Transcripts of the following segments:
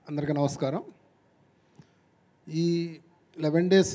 అందరికీ నమస్కారం. ఈ 11 డేస్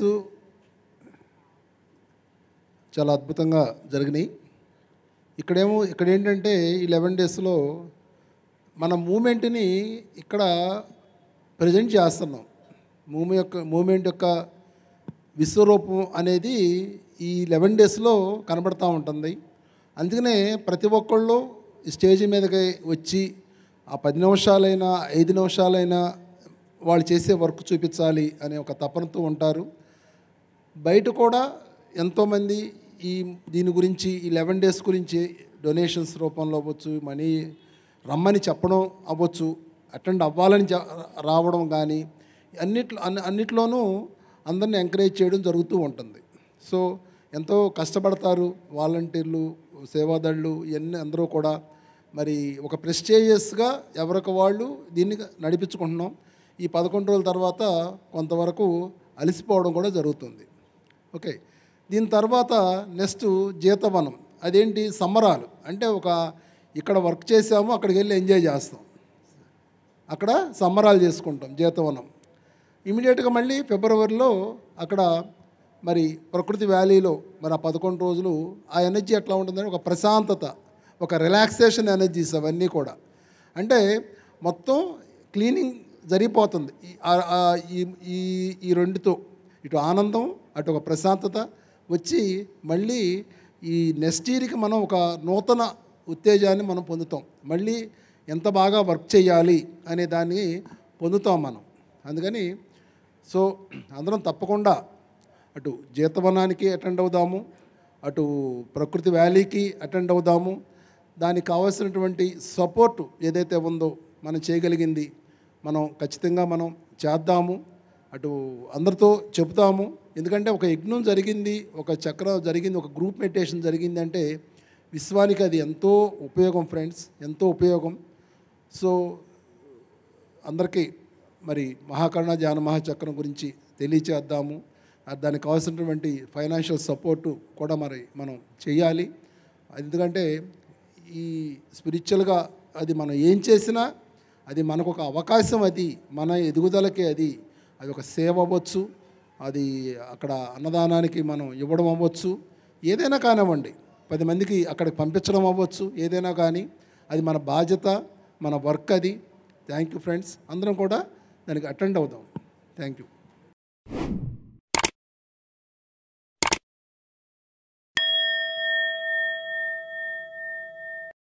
చాలా అద్భుతంగా జరిగినాయి. ఇక్కడేంటంటే ఈ 11 డేస్లో మన మూమెంట్ని ఇక్కడ ప్రజెంట్ చేస్తున్నాం. మూమెంట్ యొక్క విశ్వరూపం అనేది ఈ 11 డేస్లో కనబడతా ఉంటుంది. అందుకనే ప్రతి ఒక్కళ్ళు ఈ స్టేజ్ మీదకి వచ్చి ఆ 10 నిమిషాలైనా 5 నిమిషాలైనా వాళ్ళు చేసే వర్క్ చూపించాలి అనే ఒక తపనతో ఉంటారు. బయట కూడా ఎంతోమంది దీని గురించి ఈ 11 డేస్ గురించి డొనేషన్స్ రూపంలో అవ్వచ్చు, మనీ రమ్మని చెప్పడం అవ్వచ్చు, అటెండ్ అవ్వాలని రావడం కానీ అన్నిట్లోనూ అందరిని ఎంకరేజ్ చేయడం జరుగుతూ ఉంటుంది. సో ఎంతో కష్టపడతారు వాలంటీర్లు, సేవాదళ్ళు, ఇవన్నీ అందరూ కూడా మరి ఒక ప్రెస్టీజియస్గా ఎవరికి వాళ్ళు దీన్ని నడిపించుకుంటున్నాం. ఈ 11 రోజుల తర్వాత కొంతవరకు అలసిపోవడం కూడా జరుగుతుంది. ఓకే, దీని తర్వాత నెక్స్ట్ జీతవనం. అదేంటి, సంబరాలు. అంటే ఇక్కడ వర్క్ చేసాము, అక్కడికి వెళ్ళి ఎంజాయ్ చేస్తాం, అక్కడ సంబరాలు చేసుకుంటాం. జీతవనం ఇమీడియట్గా మళ్ళీ ఫిబ్రవరిలో అక్కడ మరి ప్రకృతి వ్యాలీలో మరి ఆ 11 రోజులు ఆ ఎనర్జీ ఎట్లా ఉంటుందని ఒక ప్రశాంతత, ఒక రిలాక్సేషన్ ఎనర్జీస్ అవన్నీ కూడా. అంటే మొత్తం క్లీనింగ్ జరిగిపోతుంది ఈ రెండుతో. ఇటు ఆనందం, అటు ఒక ప్రశాంతత వచ్చి మళ్ళీ ఈ నెక్స్ట్ ఇయర్కి మనం ఒక నూతన ఉత్తేజాన్ని మనం పొందుతాం. మళ్ళీ ఎంత బాగా వర్క్ చేయాలి అనే దాన్ని పొందుతాం మనం. అందుకని సో అందరం తప్పకుండా అటు జీతవనానికి అటెండ్ అవుదాము, అటు ప్రకృతి వ్యాలీకి అటెండ్ అవుదాము. దానికి కావాల్సినటువంటి సపోర్టు ఏదైతే ఉందో మనం చేయగలిగింది మనం ఖచ్చితంగా మనం చేద్దాము. అటు అందరితో చెబుతాము. ఎందుకంటే ఒక యజ్ఞం జరిగింది, ఒక చక్రం జరిగింది, ఒక గ్రూప్ మెడిటేషన్ జరిగింది అంటే విశ్వానికి అది ఎంతో ఉపయోగం ఫ్రెండ్స్, ఎంతో ఉపయోగం. సో అందరికీ మరి మహాకరుణ ధ్యాన మహాచక్రం గురించి తెలియచేద్దాము. దానికి కావాల్సినటువంటి ఫైనాన్షియల్ సపోర్టు కూడా మరి మనం చేయాలి. ఎందుకంటే ఈ స్పిరిచువల్గా అది మనం ఏం చేసినా అది మనకు ఒక అవకాశం, అది మన ఎదుగుదలకి అది ఒక సేవ అవ్వచ్చు, అది అక్కడ అన్నదానానికి మనం ఇవ్వడం అవ్వచ్చు, ఏదైనా కానివ్వండి, 10 మందికి అక్కడికి పంపించడం అవ్వచ్చు, ఏదైనా కానీ అది మన బాధ్యత, మన వర్క్ అది. థ్యాంక్ యూ ఫ్రెండ్స్, అందరం కూడా దానికి అటెండ్ అవుదాం. Thank you.